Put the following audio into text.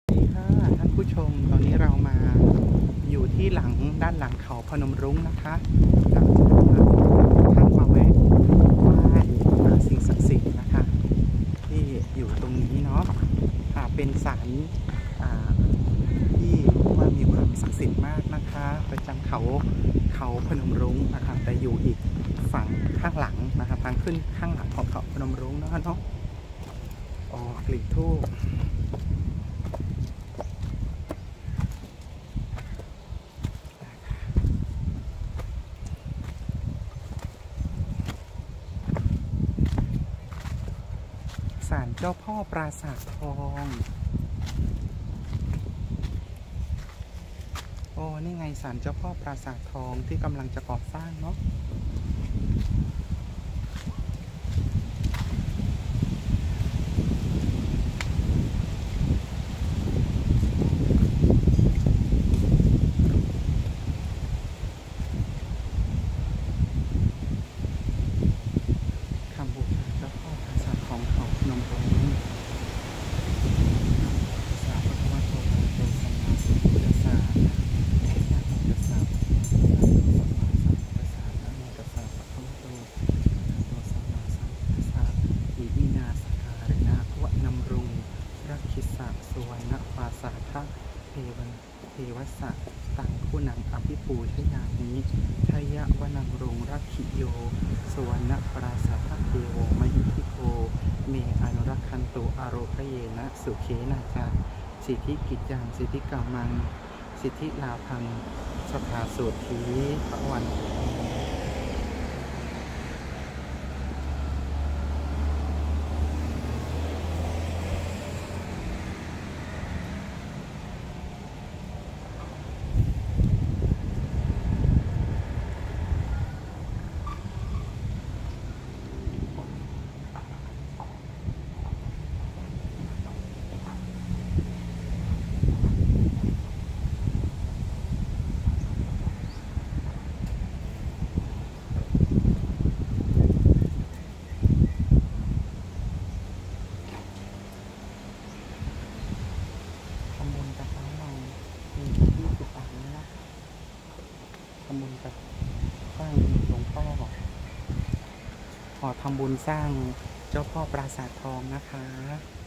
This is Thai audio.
สวัสดีค่ะท่านผู้ชมตอนนี้เรามาอยู่ที่ด้านหลังเขาพนมรุ้งนะคะเราท่านมาแวะไหว้สิ่งศักดิ์สิทธิ์นะคะที่อยู่ตรงนี้เนาะเป็นศาลที่ว่ามีความศักดิ์สิทธิ์มากนะคะประจำเขาพนมรุ้งนะคะแต่อยู่อีกฝั่งข้างหลังนะคะทางขึ้นข้างหลังของเขาพนมรุ้งเนาะกลิ่นธูปศาลเจ้าพ่อปราสาททองนี่ไงศาลเจ้าพ่อปราสาททองที่กำลังจะก่อสร้างเนาะคำบูชาเจ้าพ่อปราสาททองเขาพนมรุ้งสาธุวะโตอะระโตสัมมาสัมพุทธัสสะนะโมตัสสะสัมมาสัมพุทธัสสะนะโมตัสสะภะคะวะโตอะระโตสัมมาสัมพุทธัสสะอิมินาสการณะวะนำรุงรักขิสะสุวรรณปราสาทะเทวสะตังคุณังอภิปูชยามิชยวนังรงรักขิโยสุวรรณปราสาทเทโวมหิทิโกเมอนุรักขันตุอโรคเยนะสุเขนาจาสิทธิกิจจังสิทธิกรรมังสิทธิลาพังสถาสุธีพระวันทำบุญกับเขาเรามี20 บาทนะทำบุญกับสร้างหลวงพ่อขอทำบุญสร้างเจ้าพ่อปราสาททองนะคะ